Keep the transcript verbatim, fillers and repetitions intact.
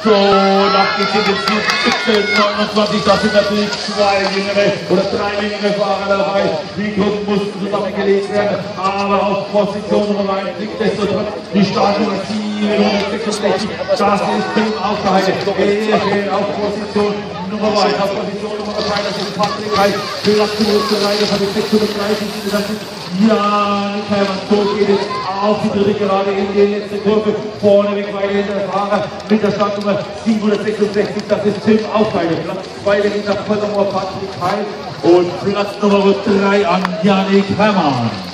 So, nach geht's in den vierten neunundzwanzig, das sind natürlich zwei längere oder drei längere Fahrer dabei. Die Gruppen mussten zusammengelegt werden, aber auf Position Nummer eins liegt es so dran. Die Startnummer siebenhundertsechsundsechzig, das ist Tim Aufgeheide. Er fährt auf Position Nummer eins, auf Position Nummer zwei, das ist Patrick Reich. Platz drei, das habe ich sechshundertdreißig, das ist Janik Hermann. So geht es auf die dritte Gerade in die letzte Kurve. Vorneweg weiter hinter der Fahrer mit der Startnummer siebenhundertsechsundsechzig, das ist Tim Aufgeheide. Platz zwei, der geht nach Furthermore, Patrick Reich. Und Platz Nummer drei an Janik Hermann.